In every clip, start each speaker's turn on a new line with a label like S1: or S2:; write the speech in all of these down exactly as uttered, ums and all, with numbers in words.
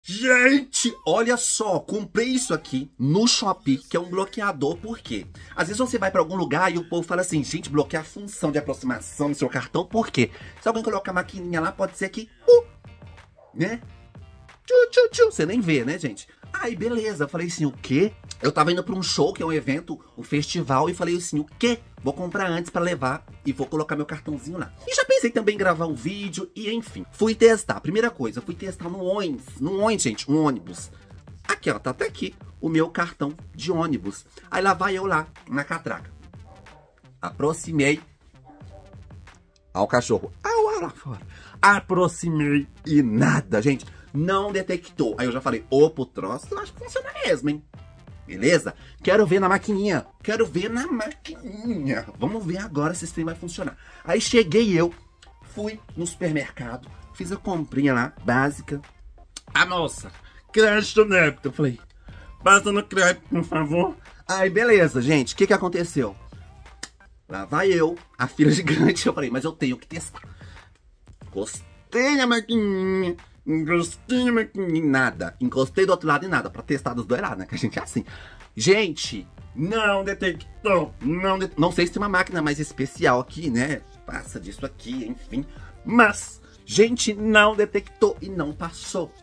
S1: Gente, olha só, comprei isso aqui no Shopee, que é um bloqueador, por quê? Às vezes você vai pra algum lugar e o povo fala assim, gente, bloqueia a função de aproximação no seu cartão, por quê? Se alguém colocar a maquininha lá, pode ser que, uh, né? Tchu, tchu, tchu, você nem vê, né, gente? Aí, beleza, eu falei assim, o quê? Eu tava indo pra um show, que é um evento, um festival, e falei assim, o quê? Vou comprar antes pra levar e vou colocar meu cartãozinho lá. E já pensei também em gravar um vídeo e enfim. Fui testar. Primeira coisa, fui testar no ônibus. No ônibus, gente, um ônibus. Aqui, ó, tá até aqui o meu cartão de ônibus. Aí lá vai eu lá, na catraca. Aproximei. Ao cachorro. Au, lá fora. Aproximei e nada, gente. Não detectou. Aí eu já falei, opa, o troço, eu acho que funciona mesmo, hein? Beleza? Quero ver na maquininha. Quero ver na maquininha. Vamos ver agora se esse trem vai funcionar. Aí cheguei eu, fui no supermercado, fiz a comprinha lá, básica. A moça, crédito ou débito? Eu falei, passa no crédito, por favor. Aí, beleza, gente. O que que aconteceu? Lá vai eu, a fila gigante. Eu falei, mas eu tenho que testar. Encostei na maquininha. Encostei na maquininha, nada. Encostei do outro lado e nada, pra testar dos dois lados, né? Que a gente é assim. Gente, não detectou. Não, det... não sei se tem uma máquina mais especial aqui, né? Passa disso aqui, enfim. Mas, gente, não detectou e não passou.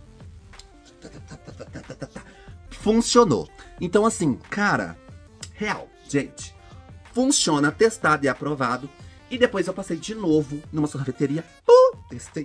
S1: Funcionou. Então, assim, cara, real, gente. Funciona, testado e aprovado. E depois eu passei de novo numa sorveteria. Uh, testei.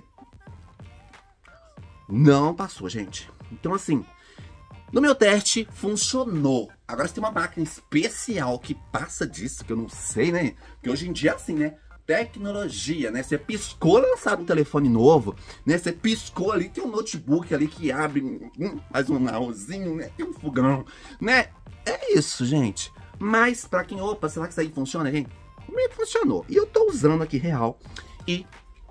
S1: Não passou, gente. Então, assim, no meu teste, funcionou. Agora, se tem uma máquina especial que passa disso, que eu não sei, né? Porque hoje em dia é assim, né? Tecnologia, né? Você piscou, lançaram um telefone novo, né? Você piscou ali, tem um notebook ali que abre, hum, faz um marrozinho, né? Tem um fogão, né? É isso, gente. Mas, pra quem, opa, será que isso aí funciona, gente? Meio que funcionou. E eu tô usando aqui real. E...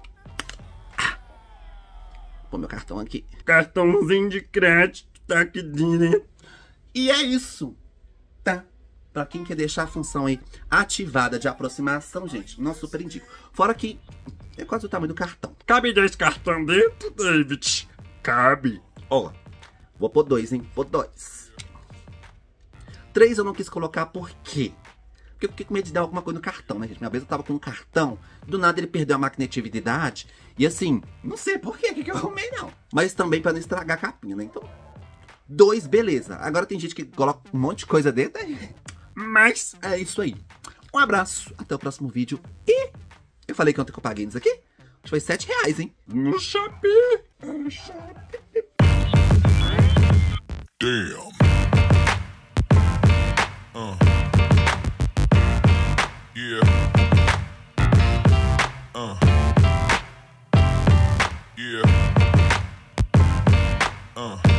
S1: Pô, meu cartão aqui. Cartãozinho de crédito tá aqui dentro. E é isso, tá? Pra quem quer deixar a função aí ativada de aproximação, gente, não super indico. Fora que é quase o tamanho do cartão. Cabe dois cartão dentro, David? Cabe. Ó, vou pôr dois, hein? Pôr dois. Três eu não quis colocar, por quê? Porque eu fiquei com medo de dar alguma coisa no cartão, né, gente? Minha vez eu tava com um cartão, do nada ele perdeu a magnetividade. E assim, não sei por quê, que, que eu arrumei, não. Mas também pra não estragar a capinha, né? Então, dois, beleza. Agora tem gente que coloca um monte de coisa dentro, né? Mas é isso aí. Um abraço, até o próximo vídeo. E eu falei que ontem que eu paguei nisso aqui? Acho que foi sete reais, hein? No Shopee. No Shopee. Damn. Uh. Yeah. Uh. Yeah. Uh.